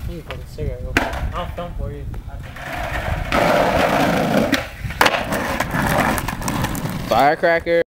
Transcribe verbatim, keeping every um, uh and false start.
You can put a cigarette real quick. I'll film for you. Firecracker.